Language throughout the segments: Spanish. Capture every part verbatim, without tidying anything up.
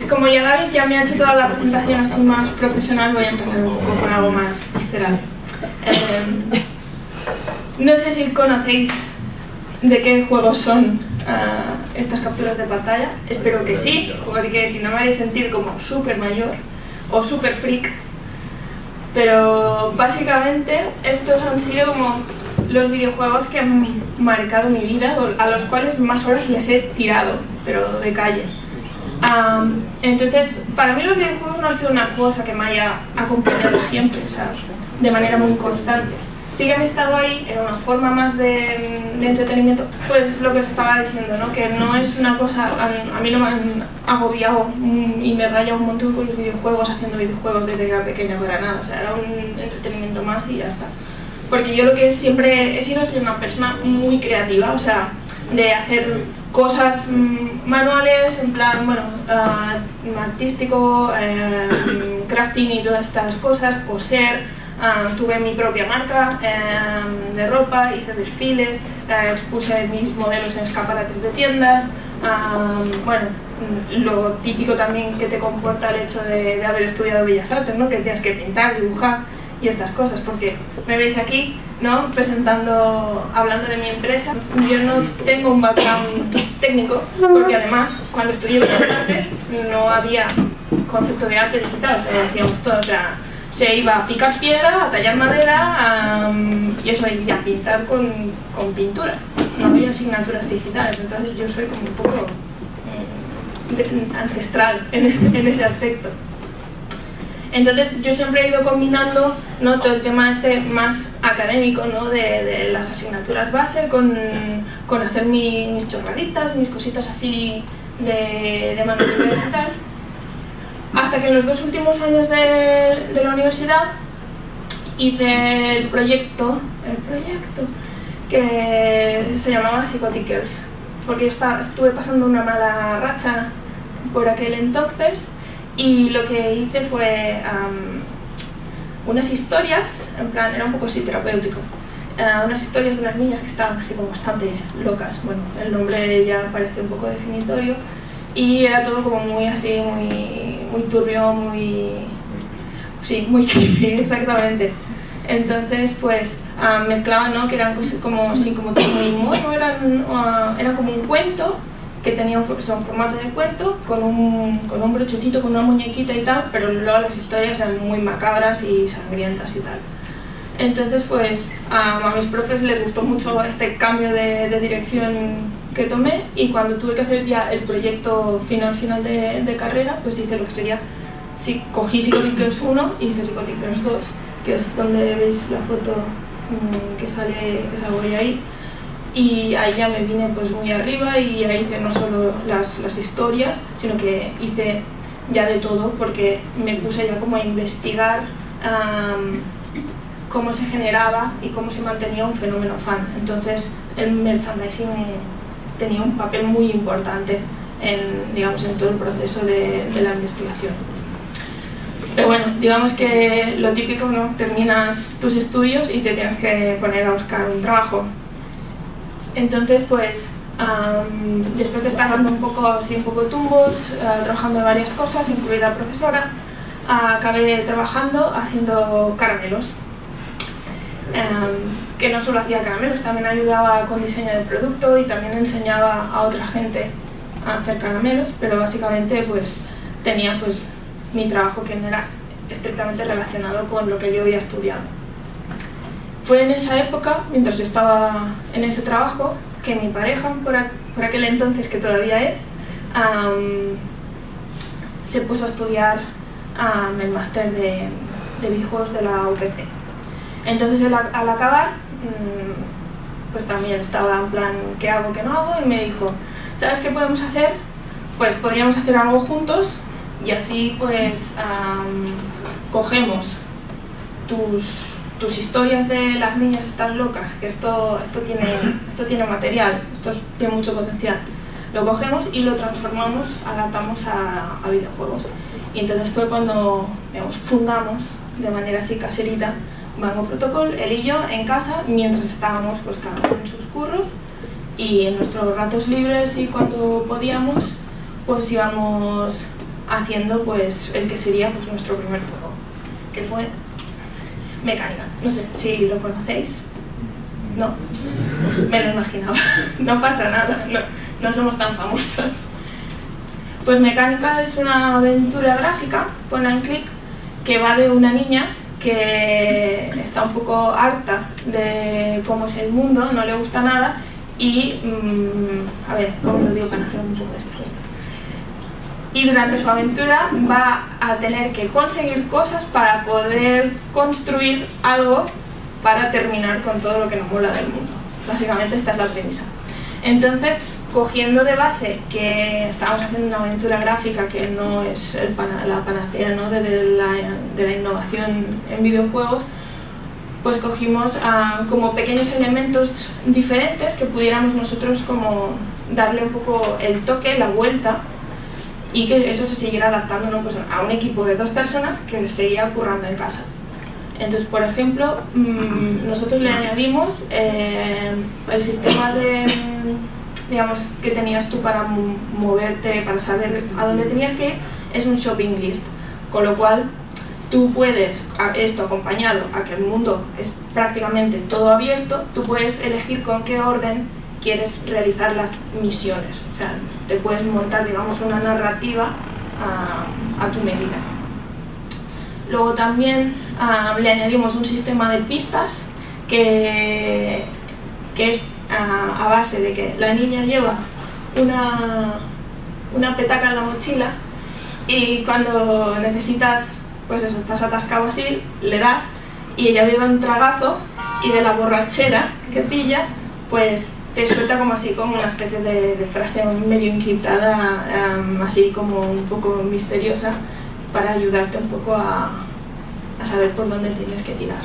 como ya David ya me ha hecho toda la presentación así más profesional, voy a empezar un poco con algo más visceral. Eh, no sé si conocéis de qué juegos son uh, estas capturas de pantalla. Espero que sí, porque si no me haréis sentir como súper mayor o súper freak. Pero básicamente estos han sido como los videojuegos que han marcado mi vida, a los cuales más horas les he tirado, pero de calle. Um, entonces, para mí los videojuegos no han sido una cosa que me haya acompañado siempre, o sea, de manera muy constante. Sí que han estado ahí en una forma más de, de entretenimiento, pues lo que os estaba diciendo, ¿no? Que no es una cosa, a, a mí no me han agobiado y me raya un montón con los videojuegos, haciendo videojuegos desde que era pequeña, para nada, o sea, era un entretenimiento más y ya está. Porque yo lo que siempre he sido, soy una persona muy creativa, o sea, de hacer cosas mmm, manuales, en plan, bueno, uh, artístico, uh, crafting y todas estas cosas, coser. Uh, tuve mi propia marca uh, de ropa, hice desfiles, uh, expuse mis modelos en escaparates de tiendas. Uh, bueno, lo típico también que te comporta el hecho de, de haber estudiado Bellas Artes, ¿no? Que tienes que pintar, dibujar y estas cosas, porque me veis aquí, ¿no? Presentando, hablando de mi empresa. Yo no tengo un background técnico, porque además cuando estudié Bellas Artes no había concepto de arte digital, o sea, decíamos todo, o sea, se iba a picar piedra, a tallar madera um, y eso, y a pintar con, con pintura. No había asignaturas digitales, entonces yo soy como un poco eh, ancestral en, en ese aspecto. Entonces yo siempre he ido combinando, ¿no? Todo el tema este más académico, ¿no? de, de las asignaturas base con, con hacer mi, mis chorraditas, mis cositas así de, de manualidades y tal. Hasta que en los dos últimos años de, de la universidad hice el proyecto, el proyecto que se llamaba Psychotic Girls, porque yo estaba, estuve pasando una mala racha por aquel entonces y lo que hice fue um, unas historias, en plan, era un poco así terapéutico, uh, unas historias de unas niñas que estaban así como bastante locas, bueno, el nombre ya parece un poco definitorio. Y era todo como muy así, muy, muy turbio, muy... sí, muy creepy, exactamente. Entonces, pues, uh, mezclaban, ¿no? Que eran cosas como, sí, como todo muy mono, eran, uh, eran como un cuento, que tenía un, son formato de cuento, con un, con un brochecito, con una muñequita y tal, pero luego las historias eran muy macabras y sangrientas y tal. Entonces, pues, um, a mis profes les gustó mucho este cambio de, de dirección que tomé, y cuando tuve que hacer ya el proyecto final final de, de carrera, pues hice lo que sería, sí, cogí Psychotic Girls uno y hice Psychotic Girls dos, que es donde veis la foto mmm, que sale, que salgo yo ahí, y ahí ya me vine pues muy arriba y ahí hice no solo las, las historias, sino que hice ya de todo, porque me puse ya como a investigar um, cómo se generaba y cómo se mantenía un fenómeno fan. Entonces el merchandising tenía un papel muy importante en, digamos, en todo el proceso de, de la investigación. Pero bueno, digamos que lo típico, ¿no? Terminas tus estudios y te tienes que poner a buscar un trabajo. Entonces, pues, um, después de estar dando un poco, así, un poco de tumbos, uh, trabajando en varias cosas, incluida profesora, uh, acabé trabajando haciendo caramelos. Um, que no solo hacía caramelos, también ayudaba con diseño de producto y también enseñaba a otra gente a hacer caramelos, pero básicamente pues tenía pues mi trabajo que no era estrictamente relacionado con lo que yo había estudiado. Fue en esa época, mientras yo estaba en ese trabajo, que mi pareja, por, a, por aquel entonces, que todavía es, um, se puso a estudiar um, el máster de, de videojuegos de la U P C. Entonces él, al acabar, pues también estaba en plan, ¿qué hago, qué no hago? Y me dijo, ¿sabes qué podemos hacer? Pues podríamos hacer algo juntos y así pues um, cogemos tus, tus historias de las niñas estas locas, que esto, esto, tiene, esto tiene material, esto tiene mucho potencial. Lo cogemos y lo transformamos, adaptamos a, a videojuegos. Y entonces fue cuando, digamos, fundamos de manera así caserita Mango Protocol, él y yo, en casa, mientras estábamos pues cada uno en sus curros, y en nuestros ratos libres y cuando podíamos, pues íbamos haciendo pues el que sería pues nuestro primer juego, que fue Mecánica. No sé si lo conocéis. No, me lo imaginaba. No pasa nada, no, no somos tan famosos. Pues Mecánica es una aventura gráfica, point and click, que va de una niña que está un poco harta de cómo es el mundo, no le gusta nada y, mmm, a ver, ¿cómo lo digo para hacer un poco de esto? Y durante su aventura va a tener que conseguir cosas para poder construir algo para terminar con todo lo que nos mola del mundo. Básicamente esta es la premisa. Entonces, cogiendo de base que estábamos haciendo una aventura gráfica que no es el pana, la panacea, ¿no? de, de, la, de la innovación en videojuegos, pues cogimos uh, como pequeños elementos diferentes que pudiéramos nosotros como darle un poco el toque, la vuelta, y que eso se siguiera adaptando, ¿no? Pues a un equipo de dos personas que seguía currando en casa. Entonces, por ejemplo, mmm, nosotros le añadimos eh, el sistema de, digamos, que tenías tú para moverte, para saber a dónde tenías que ir, es un shopping list, con lo cual tú puedes, esto acompañado a que el mundo es prácticamente todo abierto, tú puedes elegir con qué orden quieres realizar las misiones, o sea, te puedes montar, digamos, una narrativa a, a tu medida. Luego también uh, le añadimos un sistema de pistas que, que es uh, a base de que la niña lleva una, una petaca en la mochila y cuando necesitas, pues eso, estás atascado así, le das y ella bebe un tragazo y de la borrachera que pilla, pues te suelta como así, como una especie de, de frase medio encriptada, um, así como un poco misteriosa, para ayudarte un poco a, a saber por dónde tienes que tirar.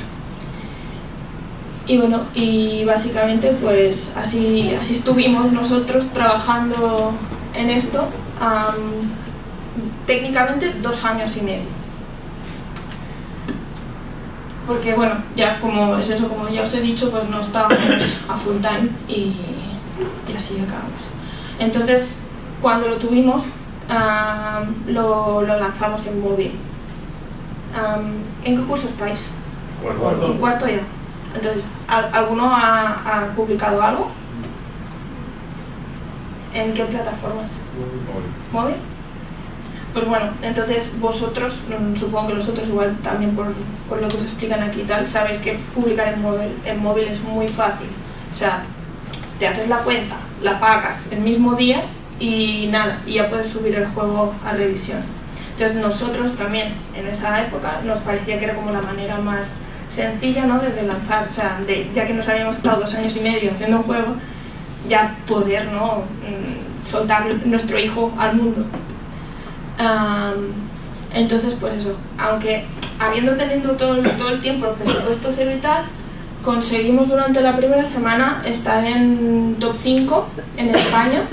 Y bueno, y básicamente pues así, así estuvimos nosotros trabajando en esto, um, técnicamente dos años y medio. Porque bueno, ya como es eso, como ya os he dicho, pues no estábamos a full time y, y así acabamos. Entonces, cuando lo tuvimos, um, lo, lo lanzamos en móvil. Um, ¿En qué curso estáis? Cuarto. ¿En cuarto ya? Entonces, ¿alguno ha, ha publicado algo? ¿En qué plataformas? Móvil. ¿Móvil? Pues bueno, entonces vosotros, supongo que los otros igual también por, por lo que os explican aquí y tal, sabéis que publicar en móvil, en móvil es muy fácil. O sea, te haces la cuenta, la pagas el mismo día y nada, y ya puedes subir el juego a revisión. Entonces nosotros también en esa época nos parecía que era como la manera más sencilla, ¿no? de, de lanzar, o sea, de, ya que nos habíamos estado dos años y medio haciendo un juego, ya poder, ¿no? soltar nuestro hijo al mundo. Um, entonces pues eso, aunque habiendo tenido todo, todo el tiempo el presupuesto cero y tal, conseguimos durante la primera semana estar en top cinco en España,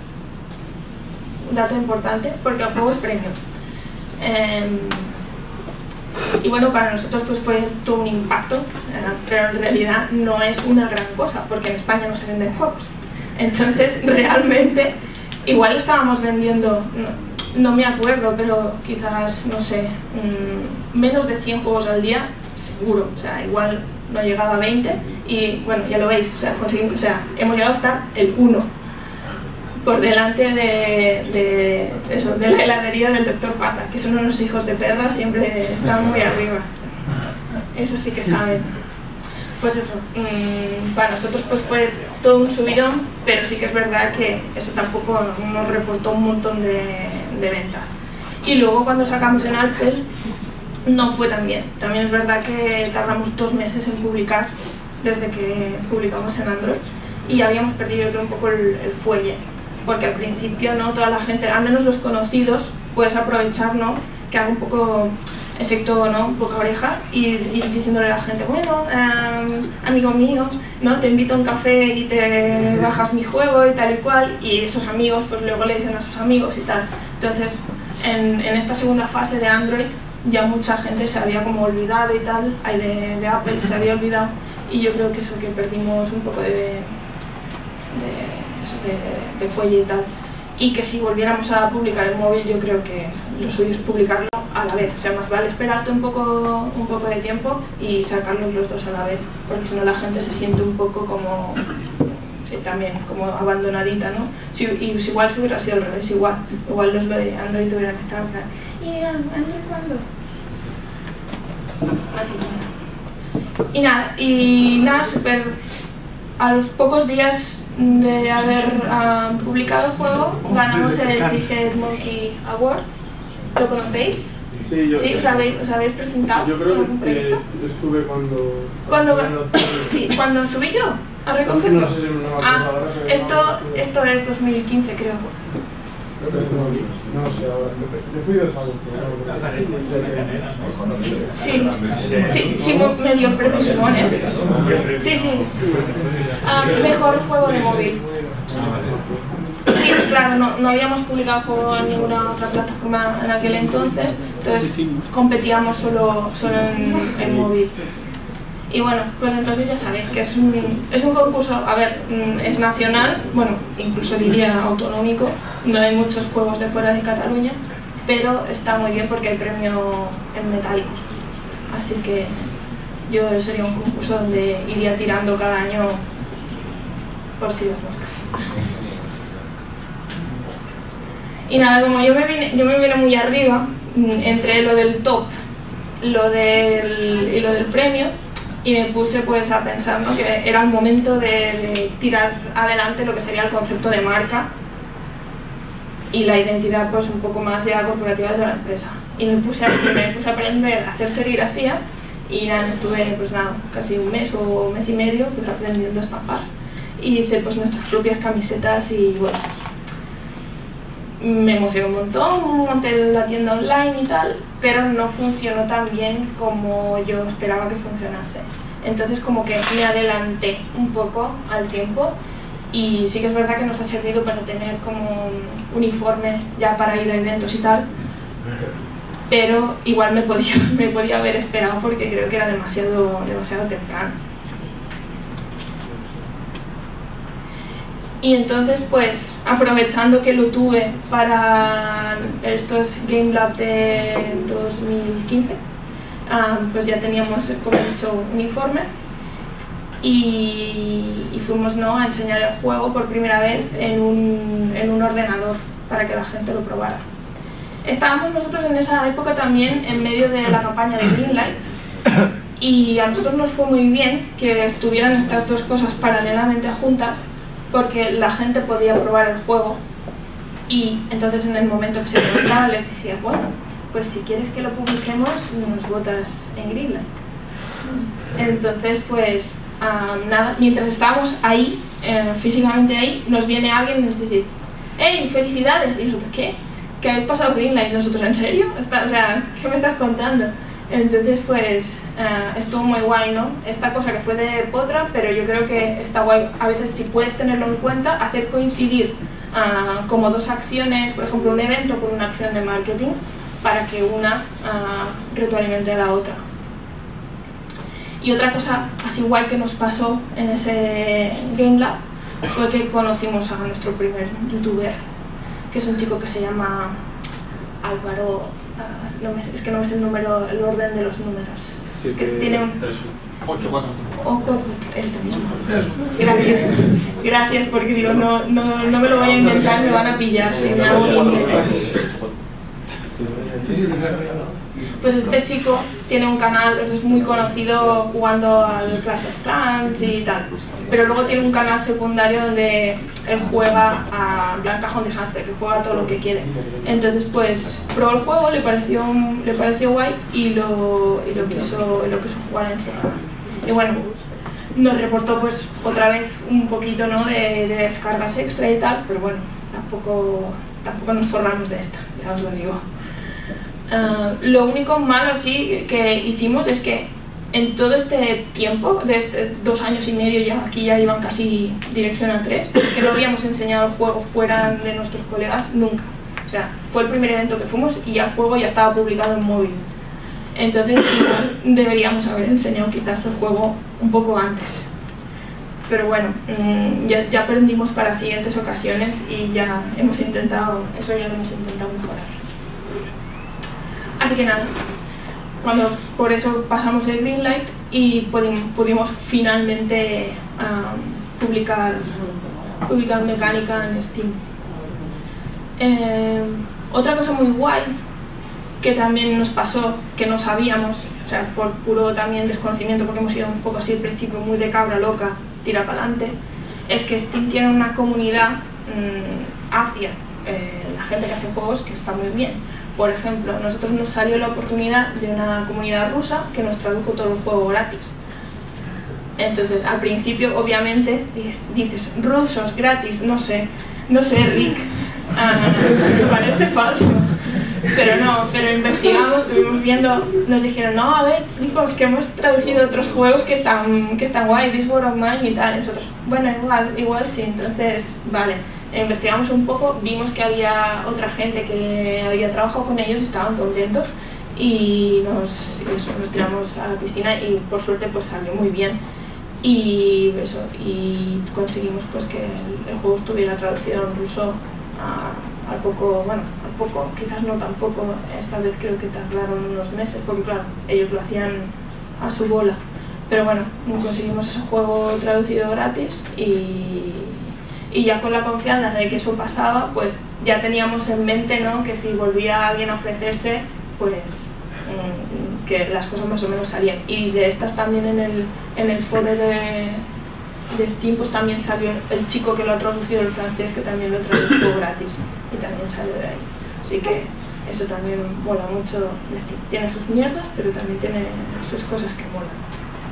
un dato importante porque el juego es premium. Um, y bueno, para nosotros pues fue todo un impacto, uh, pero en realidad no es una gran cosa porque en España no se venden juegos, entonces realmente igual estábamos vendiendo, no, no me acuerdo, pero quizás, no sé, mmm, menos de cien juegos al día, seguro, o sea, igual no llegaba a veinte y bueno, ya lo veis, o sea, conseguimos, o sea, hemos llegado a estar el uno por delante de, de, eso, de la heladería del doctor Pata, que son unos hijos de perra, siempre están muy arriba, eso sí que saben. Pues eso, mmm, para nosotros pues fue todo un subidón, pero sí que es verdad que eso tampoco nos reportó un montón de, de ventas. Y luego cuando sacamos en Apple no fue tan bien. También es verdad que tardamos dos meses en publicar desde que publicamos en Android y habíamos perdido un poco el, el fuelle, porque al principio no toda la gente, al menos los conocidos, puedes aprovechar, ¿no? que haga un poco efecto, ¿no? boca oreja y, y diciéndole a la gente, bueno, um, amigo mío, ¿no? te invito a un café y te bajas mi juego y tal y cual, y esos amigos pues luego le dicen a sus amigos y tal. Entonces en, en esta segunda fase de Android ya mucha gente se había como olvidado y tal, ay, de, de Apple se había olvidado, y yo creo que eso, que perdimos un poco de, de, eso de, de fuelle y tal. y que si volviéramos a publicar el móvil yo creo que lo suyo es publicarlo a la vez, o sea, más vale esperarte un poco, un poco de tiempo y sacarlos los dos a la vez, porque si no la gente se siente un poco como, sí, también como abandonadita, ¿no? Si, y si igual si hubiera sido al revés, igual, igual los de Android hubiera que estar en plan, ¿y Android cuándo? Así que, y nada, y nada, súper, a los pocos días de haber uh, publicado el juego, ganamos el Three-Headed Monkey Awards. ¿Lo conocéis? Sí, yo, ¿Sí? ¿Os habéis, os habéis presentado? Yo creo algún que proyecto? estuve cuando... ¿Cuándo? Sí, cuando subí yo a recogerlo. No sé si me acuerdo Ah, ahora. esto, esto es dos mil quince, creo. No sé ahora. Yo fui dos años. Sí, sí, sí, me dio el premio Simón, ¿eh? Sí, sí. Ah, mejor juego de móvil. Sí, claro, no, no habíamos publicado juego en ninguna otra plataforma en aquel entonces, entonces competíamos solo, solo en, en móvil. Y bueno, pues entonces ya sabéis que es un, es un concurso, a ver, es nacional, bueno, incluso diría autonómico, no hay muchos juegos de fuera de Cataluña, pero está muy bien porque hay premio en metálico. Así que yo sería un concurso donde iría tirando cada año por si las moscas. Y nada, como yo me vine, yo me vine muy arriba, entre lo del top lo del, y lo del premio, y me puse pues a pensar, ¿no?, que era el momento de, de tirar adelante lo que sería el concepto de marca y la identidad pues un poco más ya corporativa de la empresa. Y me puse a, me puse a aprender a hacer serigrafía y nada, estuve pues nada, casi un mes o un mes y medio pues aprendiendo a estampar. Y hice pues nuestras propias camisetas y bolsos. Me emocionó un montón, monté la tienda online y tal, pero no funcionó tan bien como yo esperaba que funcionase. Entonces como que me adelanté un poco al tiempo y sí que es verdad que nos ha servido para tener como un uniforme ya para ir a eventos y tal, pero igual me podía, me podía haber esperado porque creo que era demasiado, demasiado temprano. Y entonces, pues, aprovechando que lo tuve para estos Game Lab de dos mil quince, um, pues ya teníamos, como he dicho, un uniforme y, y fuimos, ¿no?, a enseñar el juego por primera vez en un, en un ordenador para que la gente lo probara. Estábamos nosotros en esa época también en medio de la campaña de Greenlight y a nosotros nos fue muy bien que estuvieran estas dos cosas paralelamente juntas, porque la gente podía probar el juego y entonces en el momento que se preguntaba les decía, bueno, pues si quieres que lo publiquemos nos votas en Greenlight. Entonces pues um, nada, mientras estábamos ahí, eh, físicamente ahí, nos viene alguien y nos dice, ¡hey, felicidades! Y nosotros, ¿qué? ¿Que habéis pasado Greenlight? ¿Y nosotros, en serio? Está, o sea, ¿qué me estás contando? Entonces pues uh, estuvo muy guay, ¿no? Esta cosa que fue de potra, pero yo creo que está guay a veces, si puedes tenerlo en cuenta, hacer coincidir uh, como dos acciones, por ejemplo un evento con una acción de marketing, para que una uh, retroalimente a la otra. Y otra cosa así guay que nos pasó en ese Game Lab fue que conocimos a nuestro primer youtuber, que es un chico que se llama Álvaro. Uh, no me, es que no me sé el número, el orden de los números. Sí, es que tiene un... ocho, cuatro, cinco. Este mismo. Gracias. Gracias, porque digo, no, no, no me lo voy a inventar, me van a pillar si me hago un inglés. Pues este chico tiene un canal, es muy conocido jugando al Clash of Clans y tal, pero luego tiene un canal secundario donde él juega a Blanca Cajón de Sánchez, que juega todo lo que quiere. Entonces pues probó el juego, le pareció, le pareció guay y lo, y lo, quiso, lo quiso jugar en su canal. Y bueno, nos reportó pues otra vez un poquito, ¿no?, de, de descargas extra y tal, pero bueno, tampoco, tampoco nos forramos de esta, ya os lo digo. Uh, lo único malo así que hicimos es que en todo este tiempo, de este dos años y medio, ya aquí ya iban casi dirección a tres, que no habíamos enseñado el juego fuera de nuestros colegas nunca. O sea, fue el primer evento que fuimos y ya el juego ya estaba publicado en móvil. Entonces igual deberíamos haber enseñado quizás el juego un poco antes. pero bueno, mmm, ya, ya aprendimos para siguientes ocasiones y ya hemos intentado, eso ya lo hemos intentado mejorar. Así que nada, cuando, por eso pasamos el Greenlight y pudimos, pudimos finalmente um, publicar, publicar Mecánica en Steam. Eh, otra cosa muy guay que también nos pasó, que no sabíamos, o sea, por puro también desconocimiento, porque hemos ido un poco así al principio, muy de cabra loca, tira para adelante, es que Steam tiene una comunidad mmm, hacia eh, la gente que hace juegos que está muy bien. Por ejemplo, a nosotros nos salió la oportunidad de una comunidad rusa que nos tradujo todo el juego gratis. Entonces, al principio, obviamente, dices, rusos, gratis, no sé, no sé, Rick, ah, me parece falso. Pero no, pero investigamos, estuvimos viendo, nos dijeron, no, a ver chicos, que hemos traducido otros juegos que están, que están guay, This War of Mine y tal, y nosotros, bueno, igual, igual sí, entonces, vale, investigamos un poco, vimos que había otra gente que había trabajado con ellos, estaban contentos, y nos, eso, nos tiramos a la piscina y por suerte pues salió muy bien, y eso, y conseguimos pues que el, el juego estuviera traducido en ruso a, al poco, bueno, al poco, quizás no tampoco, esta vez creo que tardaron unos meses, porque claro, ellos lo hacían a su bola, pero bueno, conseguimos ese juego traducido gratis y, y ya con la confianza de que eso pasaba, pues ya teníamos en mente, ¿no?, que si volvía alguien a ofrecerse, pues mmm, que las cosas más o menos salían. Y de estas también en el, en el foro de, de Steam pues también salió el chico que lo ha traducido el francés, que también lo tradujo gratis y también salió de ahí. Así que eso también mola mucho de Steam. Tiene sus mierdas, pero también tiene sus cosas que molan.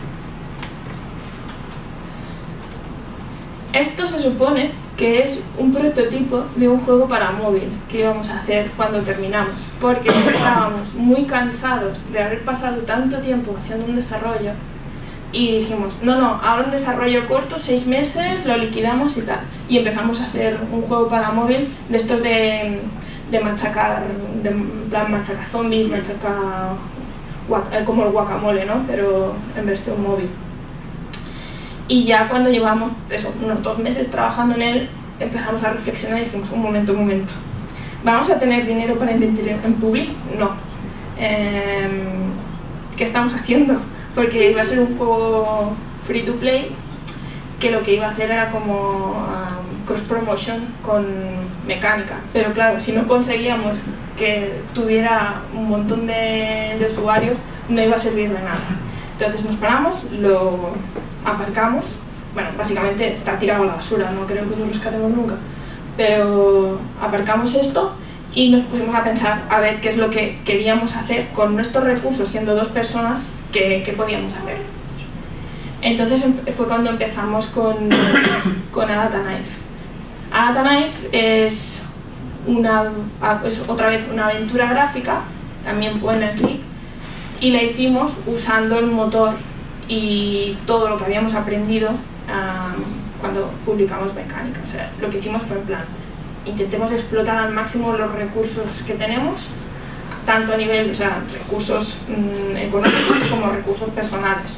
Esto se supone que es un prototipo de un juego para móvil que íbamos a hacer cuando terminamos, porque estábamos muy cansados de haber pasado tanto tiempo haciendo un desarrollo y dijimos, no, no, ahora un desarrollo corto, seis meses, lo liquidamos y tal, y empezamos a hacer un juego para móvil de estos de, de machacar, de en plan machaca zombies, machaca como el guacamole, ¿no?, pero en versión móvil. Y ya cuando llevamos eso, unos dos meses trabajando en él, empezamos a reflexionar y dijimos, un momento, un momento, ¿vamos a tener dinero para invertir en Public? No. Eh, ¿Qué estamos haciendo? Porque iba a ser un juego free to play que lo que iba a hacer era como um, cross promotion con Mecánica, pero claro, si no conseguíamos que tuviera un montón de, de usuarios, no iba a servir de nada. Entonces nos paramos, lo aparcamos, bueno, básicamente está tirado a la basura, no creo que lo rescatemos nunca, pero aparcamos esto y nos pusimos a pensar a ver qué es lo que queríamos hacer con nuestros recursos, siendo dos personas, qué, qué podíamos hacer. Entonces fue cuando empezamos con, con Agatha Knife. Agatha Knife es, una, es otra vez una aventura gráfica, también point and click, y la hicimos usando el motor y todo lo que habíamos aprendido um, cuando publicamos Mecánica. O sea, lo que hicimos fue en plan, intentemos explotar al máximo los recursos que tenemos, tanto a nivel, o sea, recursos mmm, económicos como recursos personales.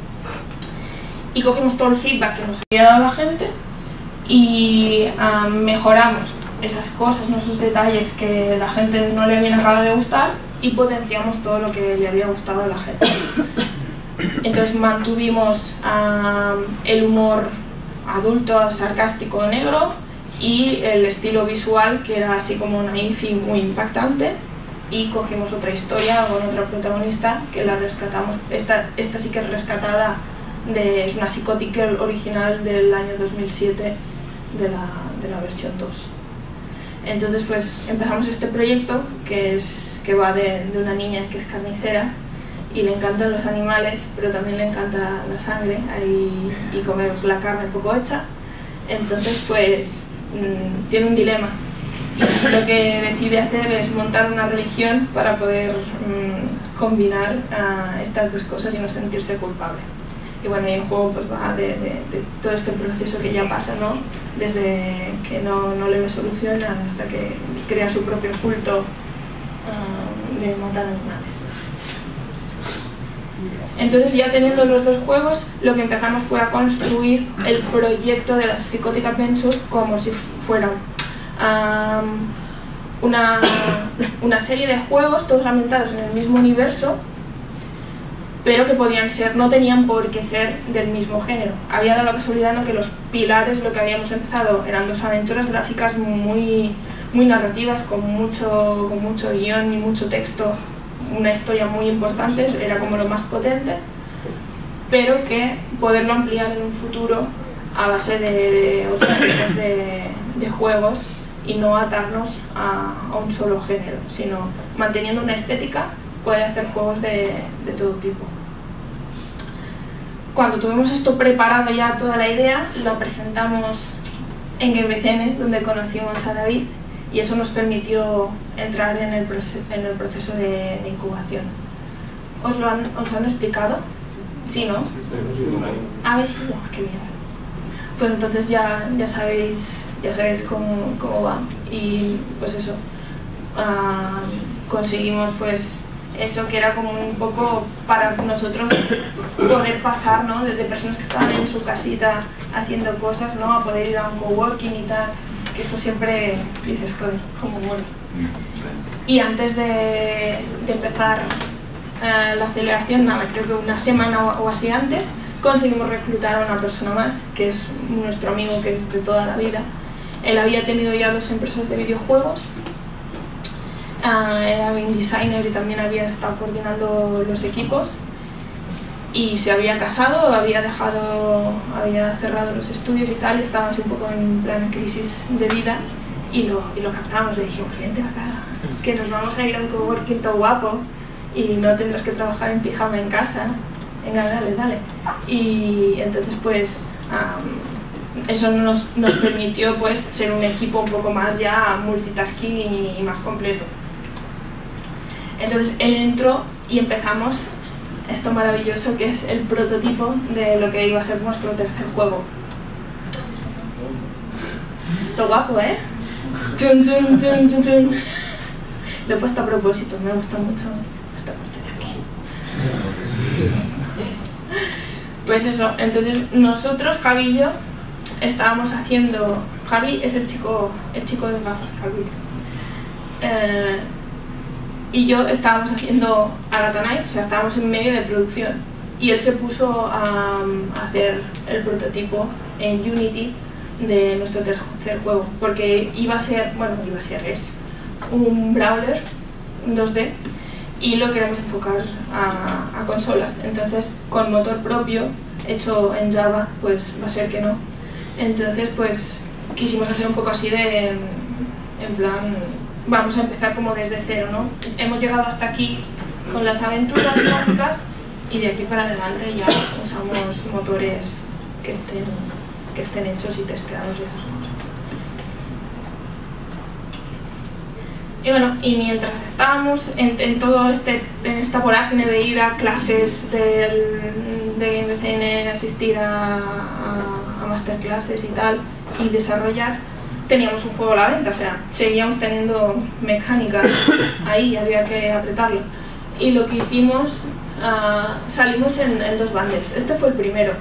Y cogimos todo el feedback que nos había dado la gente y um, mejoramos esas cosas, ¿no?, esos detalles que la gente no le habían acabado de gustar, y potenciamos todo lo que le había gustado a la gente. Entonces mantuvimos um, el humor adulto, sarcástico, negro, y el estilo visual, que era así como naif y muy impactante, y cogimos otra historia con otra protagonista que la rescatamos. Esta, esta sí que es rescatada, de, es una Psychotic Girl original del año dos mil siete, de la, de la versión dos. Entonces pues empezamos este proyecto que, es, que va de, de una niña que es carnicera y le encantan los animales, pero también le encanta la sangre y, y comer la carne poco hecha. Entonces pues mmm, tiene un dilema y lo que decide hacer es montar una religión para poder mmm, combinar uh, estas dos cosas y no sentirse culpable. Y bueno, y el juego pues va de, de, de todo este proceso que ya pasa, ¿no?, desde que no, no le ve solución hasta que crea su propio culto uh, de matar animales. Entonces, ya teniendo los dos juegos, lo que empezamos fue a construir el proyecto de las Psychotic Adventures como si fuera um, una, una serie de juegos, todos ambientados en el mismo universo, pero que podían ser, no tenían por qué ser del mismo género. Había dado la casualidad en que los pilares, lo que habíamos empezado, eran dos aventuras gráficas muy, muy narrativas, con mucho, con mucho guión y mucho texto, una historia muy importante, era como lo más potente, pero que poderlo ampliar en un futuro a base de, de otros tipos de, de juegos y no atarnos a, a un solo género, sino manteniendo una estética, poder hacer juegos de, de todo tipo. Cuando tuvimos esto preparado ya, toda la idea, lo presentamos en Game B T N, donde conocimos a David, y eso nos permitió entrar en el, en el proceso de, de incubación. ¿Os lo han, os han explicado? ¿Sí, no? A ver si, oh, qué bien. Pues entonces ya, ya sabéis, ya sabéis cómo, cómo va. Y pues eso, uh, conseguimos pues eso que era como un poco para nosotros poder pasar, ¿no? Desde personas que estaban en su casita haciendo cosas, ¿no? A poder ir a un coworking y tal, que eso siempre dices, joder, como mola. Y antes de, de empezar uh, la aceleración, nada, creo que una semana o, o así antes, conseguimos reclutar a una persona más, que es nuestro amigo que es de toda la vida. Él había tenido ya dos empresas de videojuegos, uh, era game designer y también había estado coordinando los equipos, y se había casado, había dejado, había cerrado los estudios y tal, y estábamos un poco en plan crisis de vida, y lo, y lo captamos, le dijimos, vente acá, que nos vamos a ir a un coworking todo guapo y no tendrás que trabajar en pijama en casa, venga, dale, dale. Y entonces pues um, eso nos, nos permitió pues ser un equipo un poco más ya multitasking y, y más completo. Entonces él entró y empezamos esto maravilloso que es el prototipo de lo que iba a ser nuestro tercer juego. Todo guapo, ¿eh? Chun, chun, chun, chun, chun. Lo he puesto a propósito, me gusta mucho esta parte de aquí. Pues eso, entonces nosotros, Javi y yo, estábamos haciendo... Javi es el chico, el chico de gafas, Javi. Eh, y yo estábamos haciendo Agatha Knife, o sea, estábamos en medio de producción. Y él se puso a, a hacer el prototipo en Unity de nuestro tercer juego, porque iba a ser, bueno, iba a ser, es un brawler, un dos D, y lo queremos enfocar a, a consolas. Entonces, con motor propio, hecho en Java, pues va a ser que no. Entonces, pues quisimos hacer un poco así de, en plan, vamos a empezar como desde cero, ¿no? Hemos llegado hasta aquí con las aventuras gráficas y de aquí para adelante ya usamos motores que estén, que estén hechos y testeados y esas cosas. Y bueno, y mientras estábamos en, en todo este, en esta vorágine de ir a clases del, de Game B C N, asistir a, a, a masterclasses y tal, y desarrollar, teníamos un juego a la venta, o sea, seguíamos teniendo mecánicas ahí, había que apretarlo. Y lo que hicimos, uh, salimos en, en dos bundles. Este fue el primero.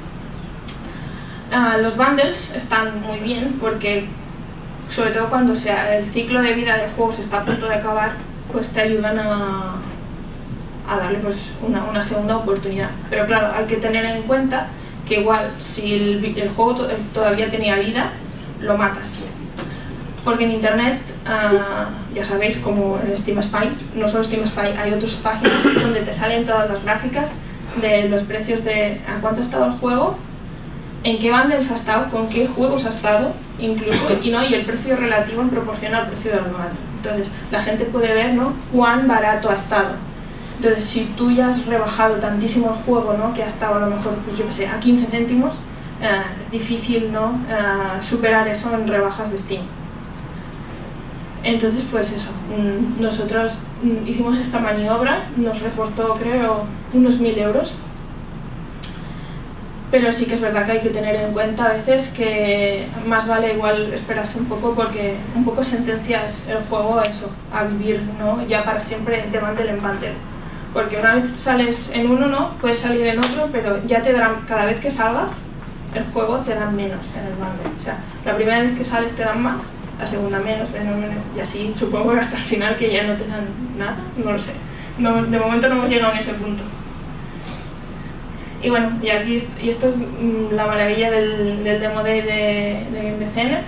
Uh, los bundles están muy bien porque, sobre todo cuando sea el ciclo de vida del juego se está a punto de acabar, pues te ayudan a, a darle pues una, una segunda oportunidad. Pero claro, hay que tener en cuenta que igual si el, el juego to todavía tenía vida, lo matas. Porque en internet, uh, ya sabéis, como en Steam Spy, no solo Steam Spy, hay otras páginas donde te salen todas las gráficas de los precios de a cuánto ha estado el juego, en qué bundles ha estado, con qué juegos ha estado, incluso, y, ¿no? y el precio relativo en proporción al precio del bundle. Entonces, la gente puede ver, ¿no?, cuán barato ha estado. Entonces, si tú ya has rebajado tantísimo el juego, ¿no?, que ha estado a lo mejor, pues yo que sé, a quince céntimos, eh, es difícil, ¿no?, eh, superar eso en rebajas de Steam. Entonces, pues eso, nosotros hicimos esta maniobra, nos reportó, creo, unos mil euros. Pero sí que es verdad que hay que tener en cuenta a veces que más vale igual esperarse un poco, porque un poco sentencias el juego a eso, a vivir, ¿no?, ya para siempre de bundle en bundle. porque una vez sales en uno, no, puedes salir en otro, pero ya te darán, cada vez que salgas, el juego te dan menos en el bundle. O sea, la primera vez que sales te dan más, la segunda menos, menos, menos, y así supongo que hasta el final que ya no te dan nada, no lo sé. No, de momento no hemos llegado a ese punto. Y bueno, y aquí y esto es mm, la maravilla del, del demo day de, de Game Designer,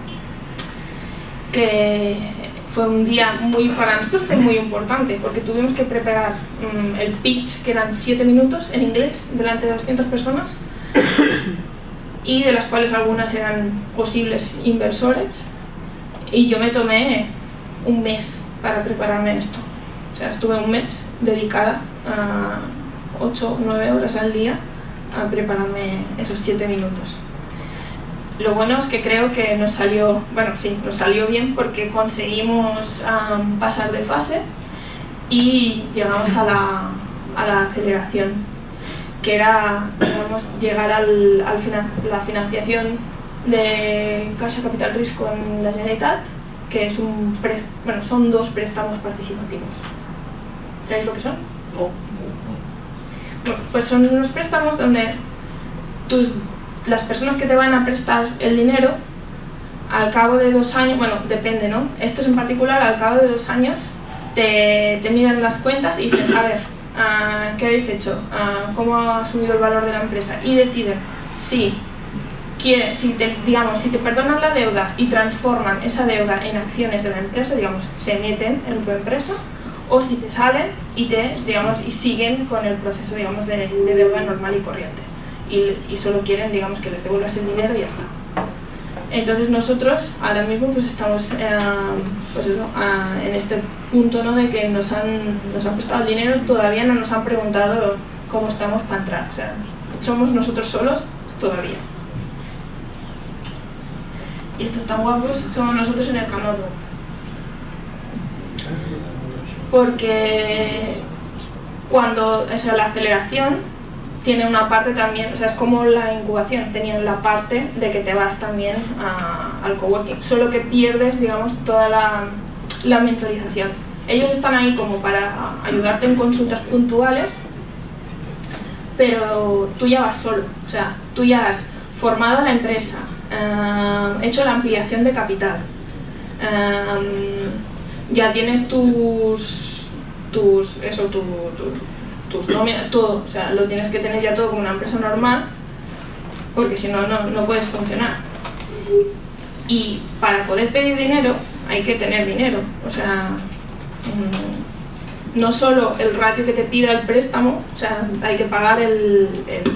que fue un día muy, para nosotros fue muy importante, porque tuvimos que preparar mm, el pitch, que eran siete minutos en inglés, delante de doscientas personas, y de las cuales algunas eran posibles inversores, y yo me tomé un mes para prepararme esto. O sea, estuve un mes dedicada a ocho o nueve horas al día a prepararme esos siete minutos. Lo bueno es que creo que nos salió, bueno, sí, nos salió bien, porque conseguimos um, pasar de fase y llegamos a la, a la aceleración, que era, digamos, llegar al, al finan la financiación de Caixa Capital Risk con la Generalitat, que es un prest bueno, son dos préstamos participativos. ¿Sabéis lo que son? No. Bueno, pues son unos préstamos donde tus, las personas que te van a prestar el dinero, al cabo de dos años, bueno, depende, ¿no? Estos en particular, al cabo de dos años, te, te miran las cuentas y dicen, a ver, uh, ¿qué habéis hecho? Uh, ¿Cómo ha subido el valor de la empresa? Y deciden si, quieren, si te, digamos, si te perdonan la deuda y transforman esa deuda en acciones de la empresa, digamos, se meten en tu empresa, o si se salen y te, digamos, y siguen con el proceso, digamos, de, de deuda normal y corriente, y, y solo quieren, digamos, que les devuelvas el dinero y ya está. Entonces nosotros ahora mismo pues estamos eh, pues eso, eh, en este punto, ¿no?, de que nos han, nos han prestado el dinero, todavía no nos han preguntado cómo estamos para entrar, o sea, somos nosotros solos todavía. Y estos tan guapos somos nosotros en el Camodo. Porque cuando, o sea, la aceleración tiene una parte también, o sea, es como la incubación, tenía la parte de que te vas también a, al coworking, solo que pierdes, digamos, toda la, la mentorización. Ellos están ahí como para ayudarte en consultas puntuales, pero tú ya vas solo, o sea, tú ya has formado la empresa, eh, hecho la ampliación de capital, eh, ya tienes tus, tus, eso, tu, tu, tus nóminas, todo, o sea, lo tienes que tener ya todo como una empresa normal, porque si no, no, no puedes funcionar. Y para poder pedir dinero, hay que tener dinero, o sea, no solo el ratio que te pida el préstamo, o sea, hay que pagar el, el,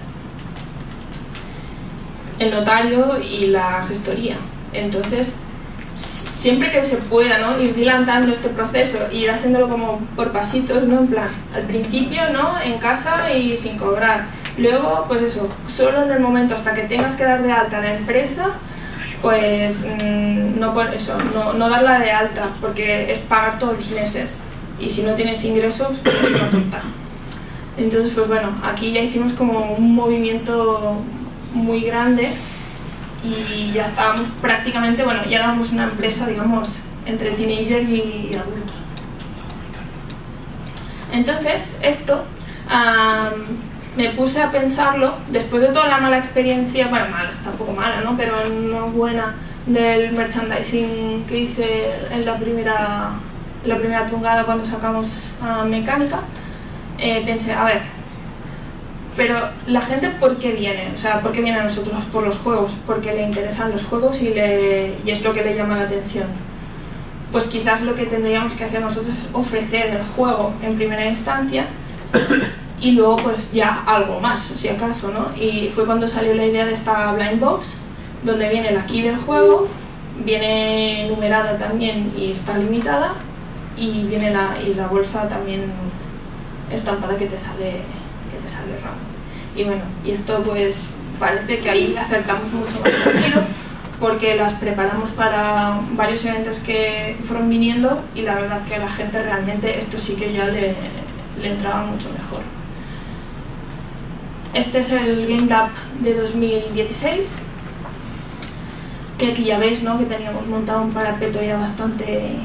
el notario y la gestoría. Entonces, siempre que se pueda, ¿no?, ir dilatando este proceso, ir haciéndolo como por pasitos, ¿no?, en plan, al principio, ¿no?, en casa y sin cobrar, luego, pues eso, solo en el momento hasta que tengas que dar de alta a la empresa, pues mmm, no, por eso, no, no darla de alta, porque es pagar todos los meses, y si no tienes ingresos, pues es una tonta. Entonces, pues bueno, aquí ya hicimos como un movimiento muy grande, y ya estábamos prácticamente, bueno, ya éramos una empresa, digamos, entre teenager y, y adulto. Entonces, esto, um, me puse a pensarlo, después de toda la mala experiencia, bueno, mala, tampoco mala, ¿no?, pero no buena, del merchandising que hice en la primera, en la primera tungada cuando sacamos uh, Mecánica, eh, pensé, a ver, pero la gente, ¿por qué viene? O sea, ¿por qué viene a nosotros? Por los juegos, porque le interesan los juegos y, le, y es lo que le llama la atención. Pues quizás lo que tendríamos que hacer nosotros es ofrecer el juego en primera instancia y luego pues ya algo más, si acaso, ¿no? Y fue cuando salió la idea de esta blind box, donde viene la key del juego, viene numerada también y está limitada, y viene la, y la bolsa también estampada que te sale... que te sale raro. Y bueno, y esto pues parece que ahí acertamos mucho más rápido, porque las preparamos para varios eventos que fueron viniendo, y la verdad es que a la gente realmente esto sí que ya le, le entraba mucho mejor. Este es el Game Lab de dos mil dieciséis, que aquí ya veis, ¿no?, que teníamos montado un parapeto ya bastante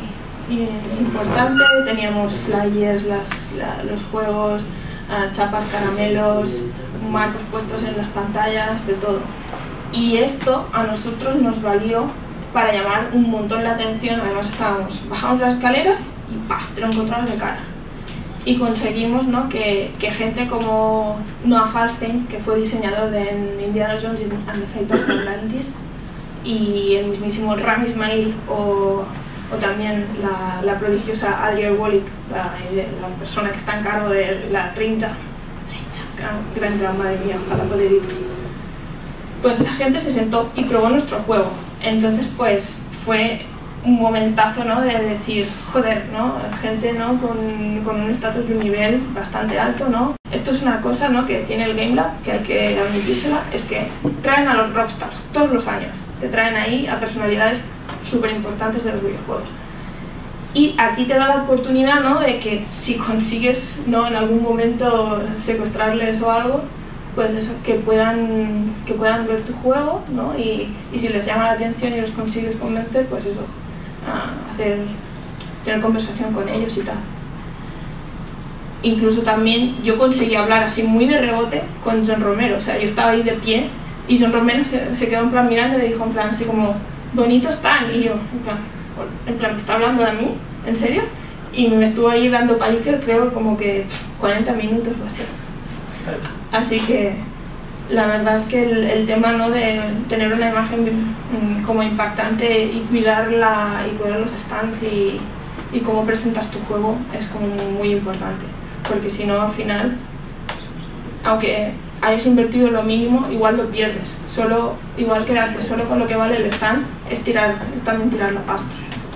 importante, teníamos flyers, las, la, los juegos, uh, chapas, caramelos, marcos puestos en las pantallas, de todo. Y esto a nosotros nos valió para llamar un montón la atención. Además estábamos, bajamos las escaleras y ¡pah!, te lo encontrabas de cara. Y conseguimos, ¿no?, que, que gente como Noah Falstein, que fue diseñador de Indiana Jones and the Fate of Atlantis, y el mismísimo Rami Ismail, o, o también la, la prodigiosa Adrienne Wolick, la, la persona que está en cargo de la treinta, gran drama de mía, ojalá poder ir. Pues esa gente se sentó y probó nuestro juego. Entonces pues fue un momentazo, ¿no?, de decir, joder, ¿no?, gente, ¿no?, con, con un estatus de un nivel bastante alto, ¿no? Esto es una cosa, ¿no?, que tiene el Game Lab, que hay que admitírsela, es que traen a los rockstars todos los años, te traen ahí a personalidades súper importantes de los videojuegos. Y a ti te da la oportunidad, ¿no?, de que si consigues, ¿no?, en algún momento secuestrarles o algo, pues eso, que puedan, que puedan ver tu juego, ¿no?, y, y si les llama la atención y los consigues convencer, pues eso, uh, hacer, tener conversación con ellos y tal. Incluso también yo conseguí hablar así muy de rebote con John Romero, o sea, yo estaba ahí de pie y John Romero se, se quedó en plan mirando y me dijo en plan así como, bonitos están, y yo, en plan, en plan, ¿me está hablando de mí? ¿En serio? Y me estuvo ahí dando palique, creo, como que cuarenta minutos o así. Así que la verdad es que el, el tema, ¿no?, de tener una imagen mm, como impactante y cuidarla y cuidar los stands y, y cómo presentas tu juego es como muy importante, porque si no al final, aunque hayas invertido lo mínimo, igual lo pierdes. Solo, igual quedarte solo con lo que vale el stand es, tirar, es también tirar la pasta.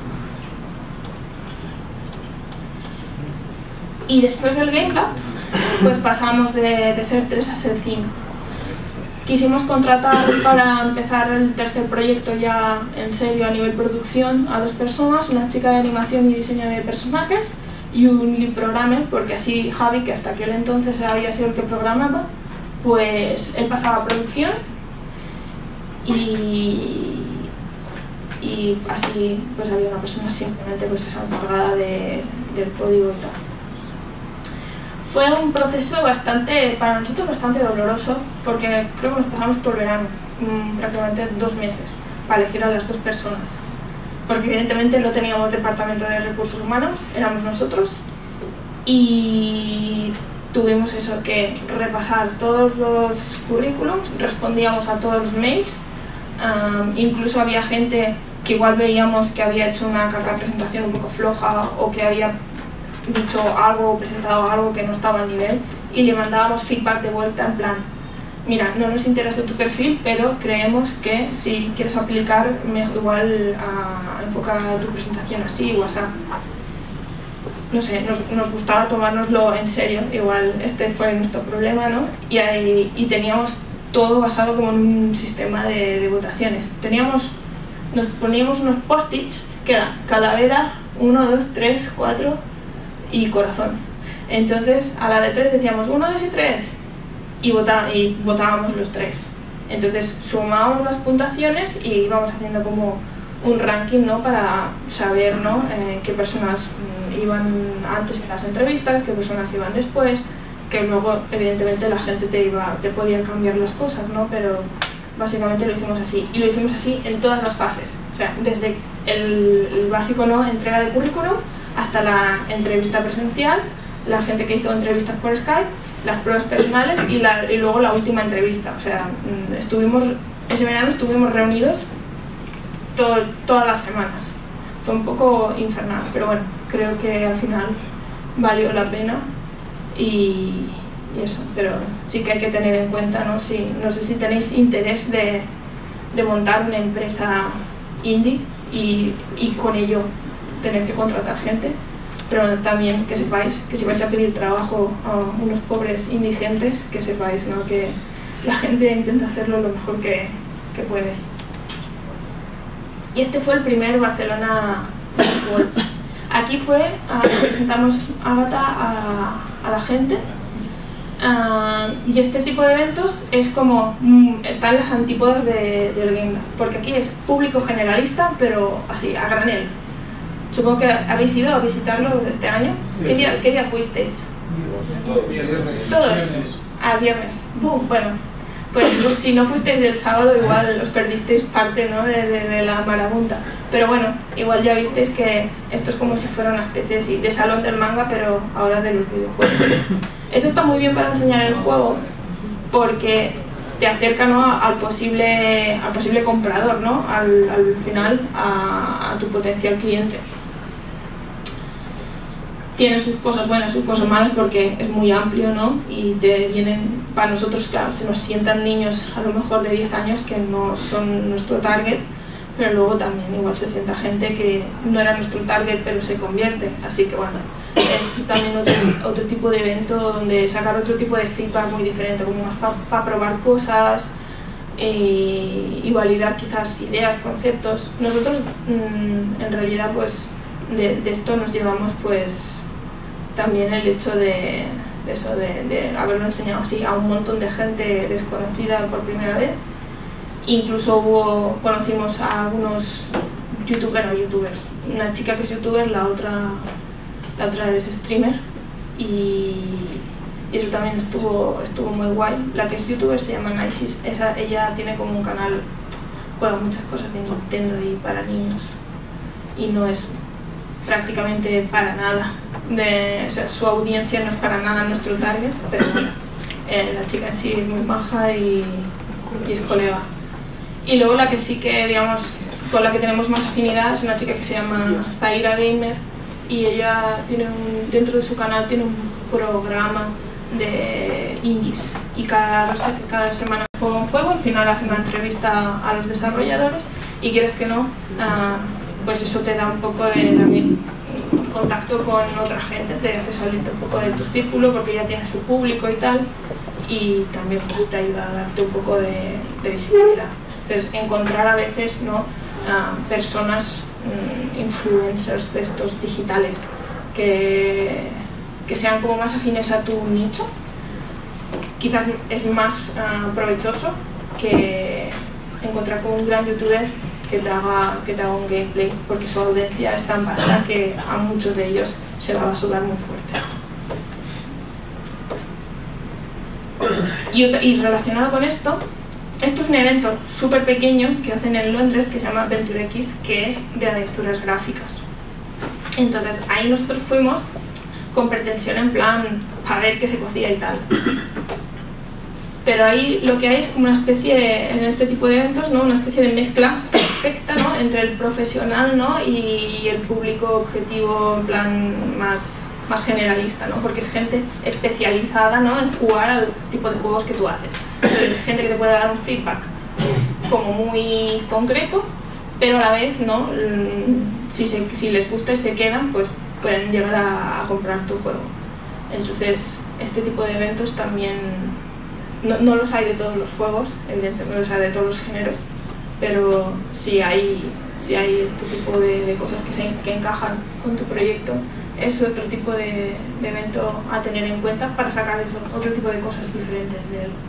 Y después del Game Lab, pues pasamos de, de ser tres a ser cinco. Quisimos contratar para empezar el tercer proyecto ya en serio a nivel producción a dos personas, una chica de animación y diseño de personajes y un lead programmer, porque así Javi, que hasta aquel entonces había sido el que programaba, pues él pasaba a producción y, y así pues había una persona simplemente pues esa encargada de, del código y tal. Fue un proceso bastante, para nosotros bastante doloroso, porque creo que nos pasamos todo el verano, prácticamente dos meses, para elegir a las dos personas. Porque evidentemente no teníamos departamento de recursos humanos, éramos nosotros, y tuvimos eso, que repasar todos los currículums, respondíamos a todos los mails, um, incluso había gente que igual veíamos que había hecho una carta de presentación un poco floja o que había dicho algo o presentado algo que no estaba a nivel, y le mandábamos feedback de vuelta en plan, mira, no nos interesa tu perfil, pero creemos que si quieres aplicar, igual a enfocar tu presentación así o así. No sé, nos, nos gustaba tomárnoslo en serio, igual este fue nuestro problema, ¿no? Y, ahí, y teníamos todo basado como en un sistema de, de votaciones. Teníamos, nos poníamos unos post-its que eran calavera, uno, dos, tres, cuatro y corazón. Entonces a la de tres decíamos uno, dos y tres y, vota, y votábamos los tres. Entonces sumábamos las puntuaciones y íbamos haciendo como un ranking, ¿no?, para saber, ¿no?, eh, qué personas mm, iban antes en las entrevistas, qué personas iban después, que luego evidentemente la gente te, iba, te podía cambiar las cosas, ¿no?, pero básicamente lo hicimos así. Y lo hicimos así en todas las fases, o sea, desde el, el básico, ¿no?, entrega de currículum, hasta la entrevista presencial, la gente que hizo entrevistas por Skype, las pruebas personales y, la, y luego la última entrevista. O sea, estuvimos, ese verano estuvimos reunidos todo, todas las semanas. Fue un poco infernal, pero bueno, creo que al final valió la pena y, y eso. Pero sí que hay que tener en cuenta, ¿no? Si, no sé si tenéis interés de, de montar una empresa indie y, y con ello tener que contratar gente, pero también que sepáis que si vais a pedir trabajo a unos pobres indigentes, que sepáis, ¿no?, que la gente intenta hacerlo lo mejor que, que puede. Y este fue el primer Barcelona World. Aquí fue, uh, presentamos Ágata a, a la gente, uh, y este tipo de eventos es como, mm, está en las antípodas de, del Game Lab, porque aquí es público generalista, pero así, a granel. Supongo que habéis ido a visitarlo este año. Sí. ¿Qué día, ¿Qué día fuisteis? Todos. Ah, viernes. Bum, bueno, pues si no fuisteis el sábado igual os perdisteis parte, ¿no?, de, de, de la marabunta. Pero bueno, igual ya visteis que esto es como si fuera una especie de, sí, de salón del manga, pero ahora de los videojuegos. Eso está muy bien para enseñar el juego, porque te acerca, ¿no?, al posible, al posible comprador, ¿no?, al, al final a, a tu potencial cliente. Tiene sus cosas buenas, sus cosas malas, porque es muy amplio, ¿no? Y te vienen, para nosotros, claro, se nos sientan niños a lo mejor de diez años que no son nuestro target, pero luego también igual se sienta gente que no era nuestro target pero se convierte, así que bueno, es también otro, otro tipo de evento donde sacar otro tipo de feedback muy diferente, como más para pa probar cosas y, y validar quizás ideas, conceptos. Nosotros mmm, en realidad pues de, de esto nos llevamos pues también el hecho de, de eso, de, de haberlo enseñado así a un montón de gente desconocida por primera vez. Incluso hubo, conocimos a algunos youtubers, no, youtubers, una chica que es youtuber, la otra, la otra es streamer, y, y eso también estuvo, estuvo muy guay. La que es youtuber se llama Niceys, esa, ella tiene como un canal, juega muchas cosas de Nintendo y para niños, y no es prácticamente para nada, de, o sea, su audiencia no es para nada nuestro target, pero bueno, eh, la chica en sí es muy maja y, y es colega. Y luego la que sí que, digamos, con la que tenemos más afinidad es una chica que se llama Zaira Gamer, y ella tiene un, dentro de su canal tiene un programa de indies, y cada, cada semana juega un juego, al final hace una entrevista a los desarrolladores, y quieres que no, uh, pues eso te da un poco de también contacto con otra gente, te hace salirte un poco de tu círculo porque ya tienes su público y tal, y también pues, te ayuda a darte un poco de, de visibilidad. Entonces, encontrar a veces, ¿no?, uh, personas, um, influencers de estos digitales que, que sean como más afines a tu nicho, quizás es más uh, provechoso que encontrar con un gran youtuber que te haga, que te haga un gameplay, porque su audiencia es tan vasta que a muchos de ellos se la va a sudar muy fuerte. Y, y relacionado con esto, esto es un evento súper pequeño que hacen en Londres que se llama Venture X, que es de aventuras gráficas. Entonces ahí nosotros fuimos con pretensión en plan para ver qué se cocía y tal. Pero ahí lo que hay es como una especie, en este tipo de eventos, ¿no?, una especie de mezcla perfecta, ¿no?, entre el profesional, ¿no?, y el público objetivo en plan más, más generalista, ¿no?, porque es gente especializada, ¿no?, en jugar al tipo de juegos que tú haces. Entonces es gente que te puede dar un feedback como muy concreto, pero a la vez, ¿no?, si, se, si les gusta y se quedan, pues pueden llegar a, a comprar tu juego. Entonces este tipo de eventos también no, no los hay de todos los juegos, evidentemente no los hay de todos los géneros, pero sí hay, sí hay este tipo de, de cosas que, se, que encajan con tu proyecto. Es otro tipo de, de evento a tener en cuenta para sacar eso, otro tipo de cosas diferentes de él.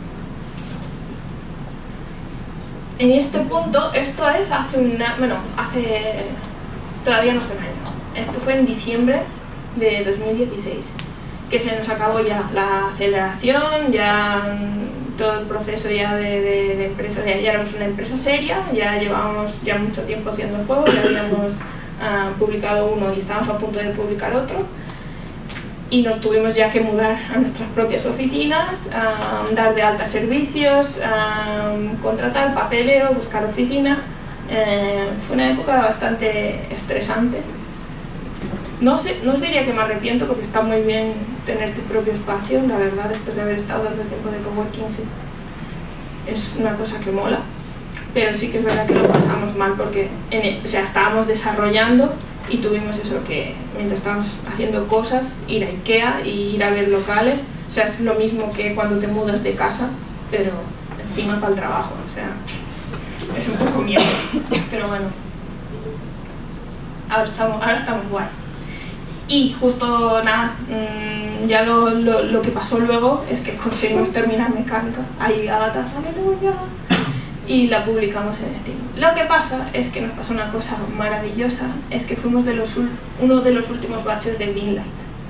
En este punto, esto es hace una, bueno, hace, todavía no hace un año, esto fue en diciembre de dos mil dieciséis, que se nos acabó ya la aceleración, ya todo el proceso ya de, de, de empresa, ya, ya éramos una empresa seria, ya llevábamos ya mucho tiempo haciendo juegos, ya habíamos uh, publicado uno y estábamos a punto de publicar otro, y nos tuvimos ya que mudar a nuestras propias oficinas, uh, dar de alta servicios, uh, contratar papeleo, buscar oficina. Uh, fue una época bastante estresante. No, sé, no os diría que me arrepiento porque está muy bien tener tu propio espacio, la verdad, después de haber estado tanto tiempo de coworking, sí, es una cosa que mola, pero sí que es verdad que lo pasamos mal porque en el, o sea, estábamos desarrollando y tuvimos eso que mientras estábamos haciendo cosas, ir a Ikea y ir a ver locales, o sea, es lo mismo que cuando te mudas de casa, pero encima para el trabajo, o sea, es un poco miedo, pero bueno, ahora estamos, ahora estamos guay. Y justo nada, mmm, ya lo, lo, lo que pasó luego es que conseguimos terminar mecánica. Ahí Agatha, aleluya. y la publicamos en Steam. Lo que pasa es que nos pasó una cosa maravillosa, es que fuimos de los, uno de los últimos batches de Greenlight.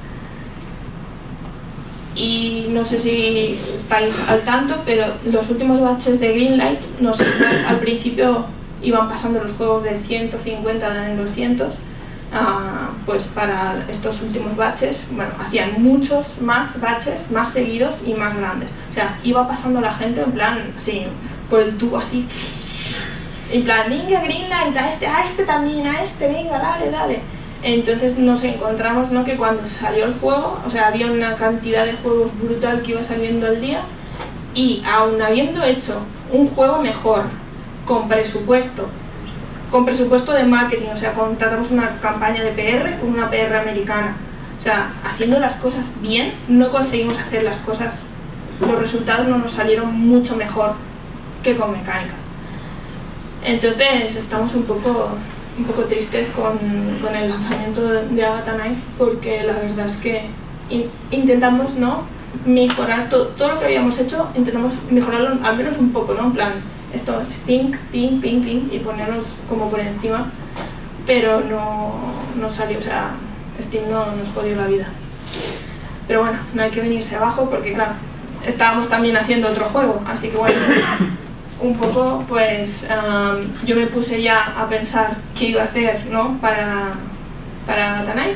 Y no sé si estáis al tanto, pero los últimos batches de Greenlight nos, al principio iban pasando los juegos de ciento cincuenta en doscientos, uh, pues para estos últimos batches, bueno, hacían muchos más batches, más seguidos y más grandes. O sea, iba pasando la gente en plan, así, por el tubo así, en plan, venga Greenlight, a este, a este también, a este, venga, dale, dale. Entonces nos encontramos, ¿no?, que cuando salió el juego, o sea, había una cantidad de juegos brutal que iba saliendo al día, y aún habiendo hecho un juego mejor, con presupuesto, con presupuesto de marketing, o sea, contratamos una campaña de P R con una P R americana, o sea, haciendo las cosas bien, no conseguimos hacer las cosas, los resultados no nos salieron mucho mejor que con mecánica. Entonces estamos un poco... un poco tristes con, con el lanzamiento de Agatha Knife, porque la verdad es que in, intentamos, ¿no?, mejorar to, todo lo que habíamos hecho, intentamos mejorarlo al menos un poco, ¿no?, en plan, esto es ping, ping, ping, ping, y ponernos como por encima, pero no, no salió, o sea, Steam no nos jodió la vida. Pero bueno, no hay que venirse abajo porque, claro, estábamos también haciendo otro juego, así que bueno, un poco, pues um, yo me puse ya a pensar qué iba a hacer, ¿no?, para, para Agatha Knife,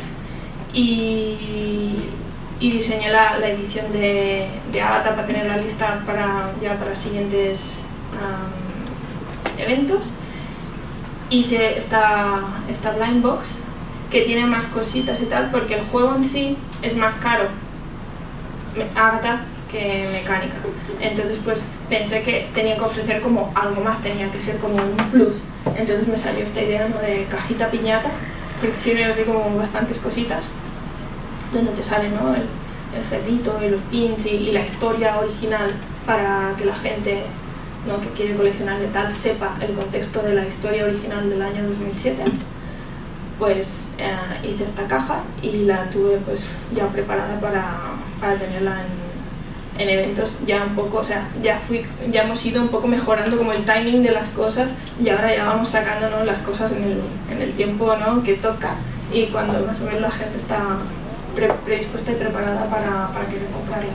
y, y diseñé la, la edición de, de Agatha para tener la lista para, ya para siguientes um, eventos. Hice esta, esta blind box que tiene más cositas y tal, porque el juego en sí es más caro, Agatha, que mecánica. Entonces pues pensé que tenía que ofrecer como algo más, tenía que ser como un plus. Entonces me salió esta idea, ¿no?, de cajita piñata, porque tiene así como bastantes cositas donde te sale, ¿no?, el, el cerdito y los pins y, y la historia original, para que la gente, ¿no?, que quiere coleccionar de tal sepa el contexto de la historia original del año dos mil siete. Pues eh, hice esta caja y la tuve pues ya preparada para, para tenerla en en eventos ya un poco, o sea, ya fui, ya hemos ido un poco mejorando como el timing de las cosas, y ahora ya vamos sacando, ¿no?, las cosas en el, en el tiempo, ¿no?, que toca, y cuando más o menos la gente está pre predispuesta y preparada para, para querer comprarlas.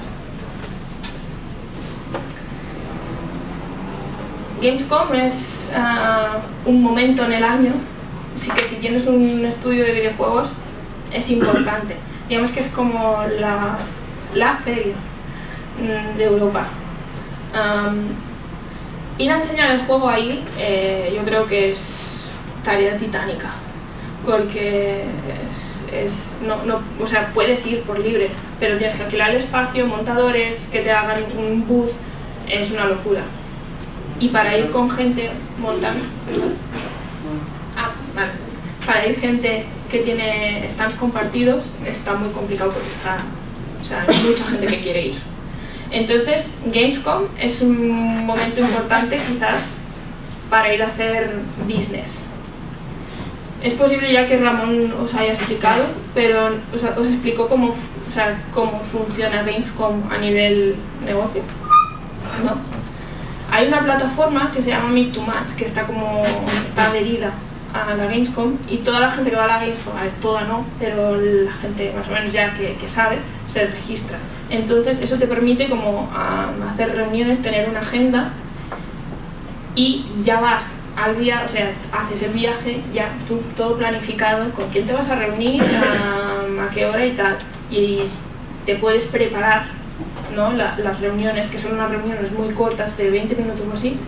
Gamescom es uh, un momento en el año, así que si tienes un estudio de videojuegos es importante, digamos que es como la, la feria de Europa. Um, ir a enseñar el juego ahí, eh, yo creo que es tarea titánica, porque es, es, no, no, o sea, puedes ir por libre, pero tienes que alquilar el espacio, montadores, que te hagan un booth, es una locura. Y para ir con gente montando, ah, vale, para ir gente que tiene stands compartidos está muy complicado, porque está, o sea, hay mucha gente que quiere ir. Entonces, Gamescom es un momento importante quizás para ir a hacer business. Es posible ya que Ramón os haya explicado, pero os, os explicó cómo, o sea, cómo funciona Gamescom a nivel negocio, ¿no? Hay una plataforma que se llama Meet to Match, que está como está adherida a la Gamescom, y toda la gente que va a la Gamescom, a ver, toda no, pero la gente más o menos ya que, que sabe, se registra. Entonces eso te permite como um, hacer reuniones, tener una agenda, y ya vas al viaje, o sea, haces el viaje ya tú todo planificado, con quién te vas a reunir, um, a qué hora y tal, y te puedes preparar, ¿no?, la, las reuniones, que son unas reuniones muy cortas de veinte minutos o así.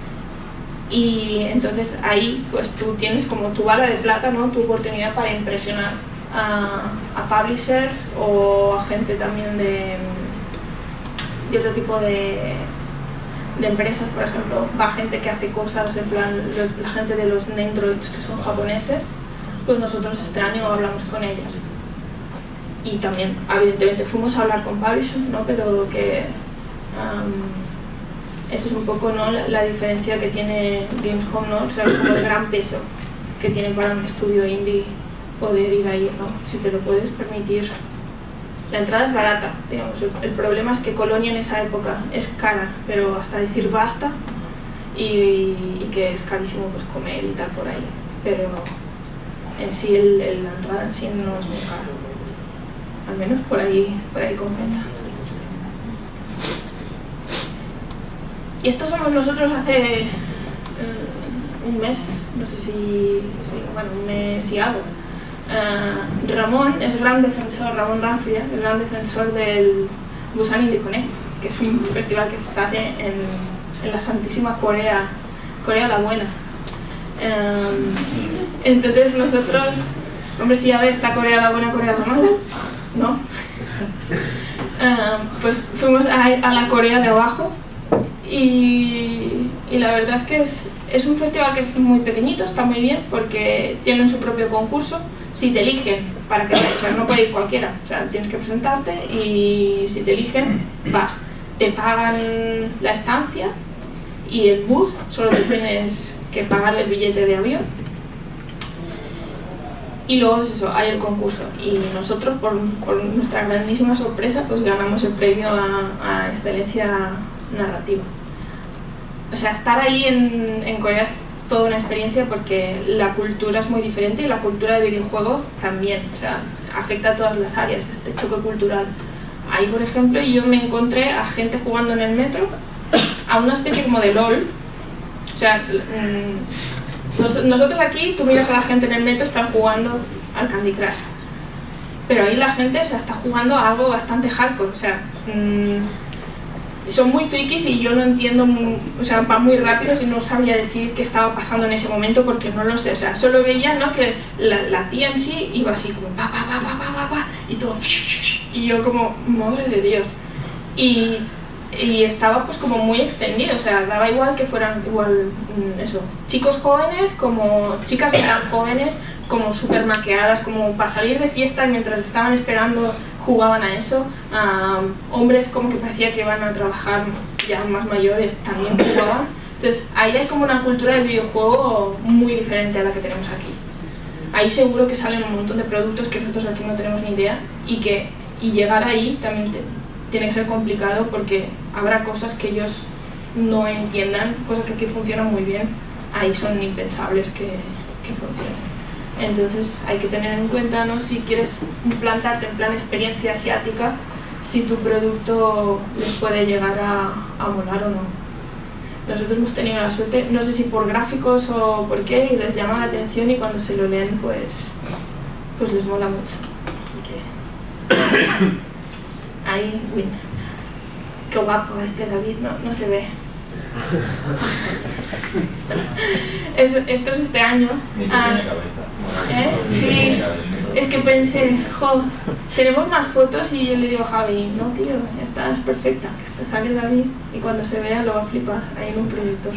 Y entonces ahí pues tú tienes como tu bala de plata, ¿no?, tu oportunidad para impresionar a, a publishers o a gente también de, de otro tipo de, de empresas. Por ejemplo, va gente que hace cosas en plan, los, la gente de los Nendroids, que son japoneses, pues nosotros este año hablamos con ellos. Y también, evidentemente, fuimos a hablar con publishers, ¿no?, pero que um, esa es un poco, ¿no?, la, la diferencia que tiene Gamescom, ¿no?, o sea, como el gran peso que tiene para un estudio indie poder ir ahí, ¿no?, si te lo puedes permitir. La entrada es barata, digamos, el, el problema es que Colonia en esa época es cara, pero hasta decir basta, y, y que es carísimo pues comer y tal por ahí, pero en sí el, el, la entrada en sí no es muy caro, al menos por ahí, por ahí compensa. Y estos somos nosotros hace eh, un mes, no sé si, si, bueno, un mes y algo. Uh, Ramón es gran defensor, Ramón Ranfria es gran defensor del Busan Indie Connect, que es un festival que se hace en, en la santísima Corea, Corea la Buena. Um, entonces nosotros, hombre, si ya ve, está Corea la Buena, Corea la Mala, ¿no? Uh, pues fuimos a, a la Corea de abajo y, y la verdad es que es, es un festival que es muy pequeñito, está muy bien porque tienen su propio concurso. Si te eligen, para que o sea, no puede ir cualquiera, o sea, tienes que presentarte y si te eligen, vas. Te pagan la estancia y el bus, solo te tienes que pagar el billete de avión. Y luego es eso, hay el concurso. Y nosotros, por, por nuestra grandísima sorpresa, pues ganamos el premio a, a excelencia narrativa. O sea, estar ahí en, en Corea es toda una experiencia porque la cultura es muy diferente y la cultura de videojuego también, o sea, afecta a todas las áreas, este choque cultural. Ahí, por ejemplo, yo me encontré a gente jugando en el metro, a una especie como de LOL, o sea, mmm, nos, nosotros aquí, tú miras a la gente en el metro, están jugando al Candy Crush, pero ahí la gente, o sea, está jugando a algo bastante hardcore, o sea, mmm, son muy frikis y yo no entiendo, o sea, van muy rápidos y no sabría decir qué estaba pasando en ese momento porque no lo sé, o sea, solo veía, ¿no?, que la, la tía en sí iba así como pa, pa, pa, pa, pa, pa, pa, y todo, y yo como, madre de Dios, y, y estaba pues como muy extendido, o sea, daba igual que fueran igual, eso, chicos jóvenes como chicas tan jóvenes, como súper maqueadas, como para salir de fiesta y mientras estaban esperando jugaban a eso, um, hombres como que parecía que iban a trabajar ya más mayores también jugaban, entonces ahí hay como una cultura del videojuego muy diferente a la que tenemos aquí. Ahí seguro que salen un montón de productos que nosotros aquí no tenemos ni idea y que y llegar ahí también te, tiene que ser complicado porque habrá cosas que ellos no entiendan, cosas que aquí funcionan muy bien, ahí son impensables que, que funcionen. Entonces hay que tener en cuenta, ¿no?, si quieres plantarte en plan experiencia asiática, si tu producto les puede llegar a, a molar o no. Nosotros hemos tenido la suerte, no sé si por gráficos o por qué, y les llama la atención y cuando se lo leen pues, pues les mola mucho. Así que ahí, win. Qué guapo este David, no, no se ve. es, esto es este año. Ah, ¿eh? Sí, es que pensé, jo, tenemos más fotos y yo le digo a Javi, no tío, esta es perfecta, que esta sale David y cuando se vea lo va a flipar ahí en un proyector.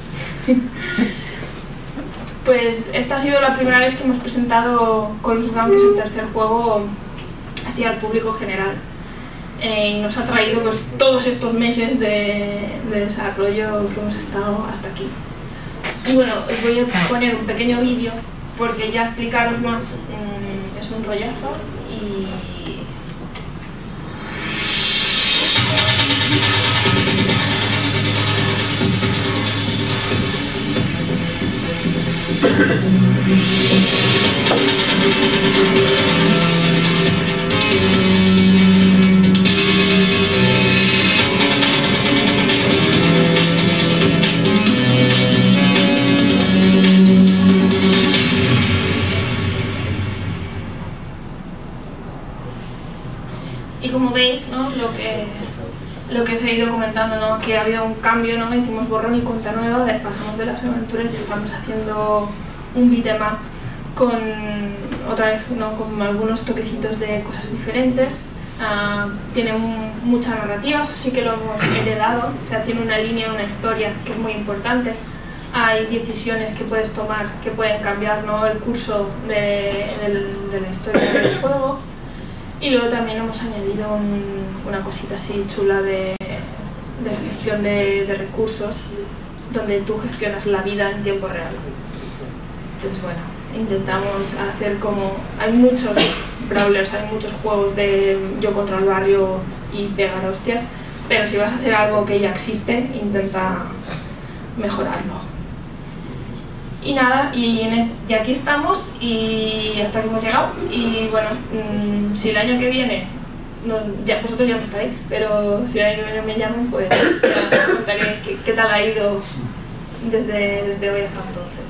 Pues esta ha sido la primera vez que hemos presentado Colossus Dawn, que es el tercer juego, así al público general. Eh, y nos ha traído pues, todos estos meses de, de desarrollo que hemos estado hasta aquí. Y bueno, os voy a poner un pequeño vídeo porque ya explicaros más eh, es un rollazo y... Y como veis, ¿no?, lo que lo que os he ido comentando, ¿no?, que ha habido un cambio, ¿no?, hicimos borrón y cuenta nueva, de, pasamos de las aventuras y estamos haciendo un beat'em up con otra vez, ¿no?, con algunos toquecitos de cosas diferentes. Uh, tiene un, mucha narrativa, eso sí que lo hemos heredado, o sea, tiene una línea, una historia que es muy importante. Hay decisiones que puedes tomar que pueden cambiar, ¿no?, el curso de, de, de la historia del juego. Y luego también hemos añadido un, una cosita así chula de, de gestión de, de recursos, donde tú gestionas la vida en tiempo real. Entonces, bueno, intentamos hacer como... Hay muchos brawlers, hay muchos juegos de yo contra el barrio y pegar hostias, pero si vas a hacer algo que ya existe, intenta mejorarlo. Y nada, y, en es, y aquí estamos y hasta aquí hemos llegado. Y bueno, mmm, si el año que viene, no, ya, vosotros ya no estáis, pero si el año que viene me llaman, pues ya os contaré qué, qué tal ha ido desde, desde hoy hasta entonces.